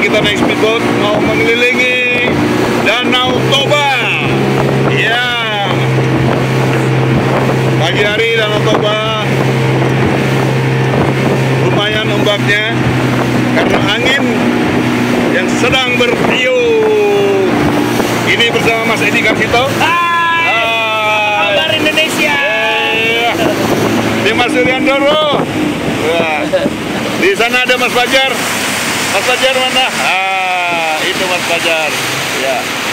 kita naik speedboat mau mengelilingi Danau Toba. Ya, pagi hari Danau Toba lumayan ombaknya karena angin yang sedang bertiup. Ini bersama Mas Edi Karsito. Kabar Indonesia. Di Mas Suryandoro. Di sana ada Mas Fajar. Mas Fajar mana? Itu Mas Fajar. Ya.